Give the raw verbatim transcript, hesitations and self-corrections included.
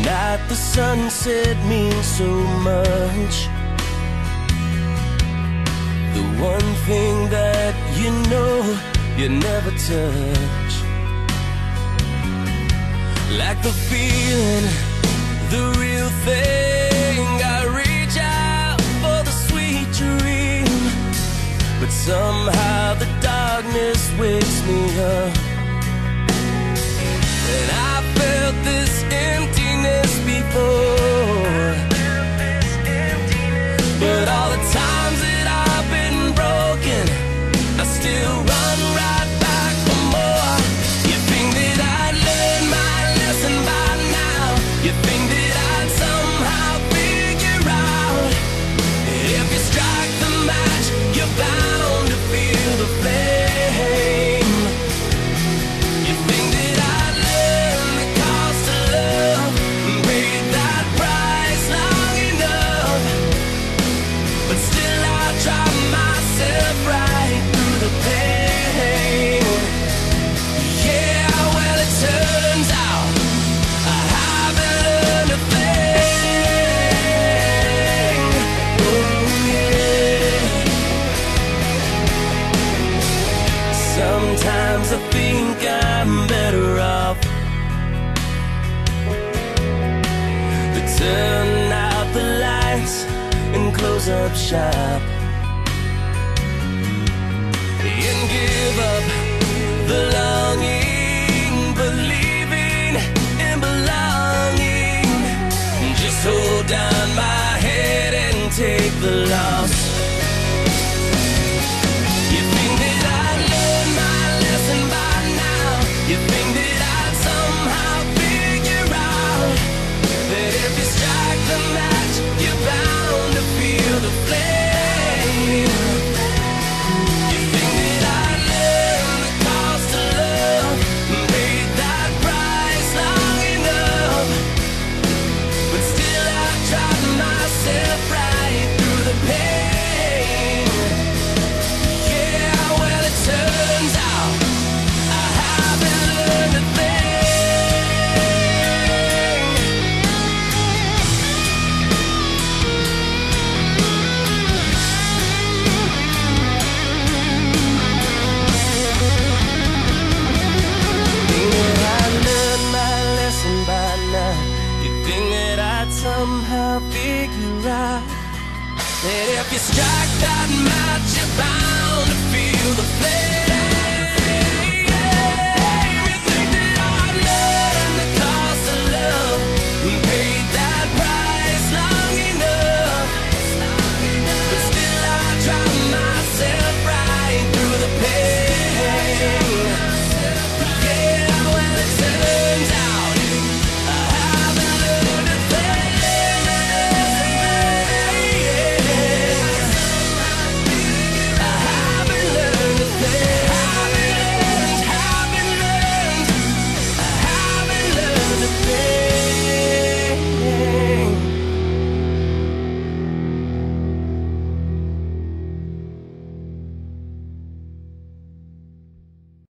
Tonight the sunset means so much. The one thing that you know you never touch. Like the feeling, the real thing. I reach out for the sweet dream, but somehow the darkness wakes me up. And I felt this emptiness before, but all the times that I've been broken, I still run right back for more. You think that I'd learn my lesson by now? You think that I'd somehow figure out? If you strike the match, you're bound to feel the flame. You think that I'd learn the cost of love and pay that price long enough, but still I drive myself right through the pain. Yeah, well it turns out I haven't learned a thing. Oh yeah. Sometimes I think I'm better off to turn out the lights and close up shop and give up the longing, believing in belonging. Just hold down my head and take the loss. You think that I'd learn my lesson by now? You think that I'd somehow figure out that if you strike the match, you're bound to feel the flame? You think that I'd learn the cost of love and pay that price long enough, but still I drive myself right through the pain. Yeah, well it turns out I haven't learned a thing. Think that I'd learned my lesson by now? You think that I'd somehow figure out that if you strike that match, you're bound to feel the flame? You think that I'd learn the cost of love and paid that price long enough, but still I drive myself right through the pain. Yeah, well it turns out I haven't learned a thing. I haven't learned a thing. Haven't learned, haven't learned, I haven't learned a thing.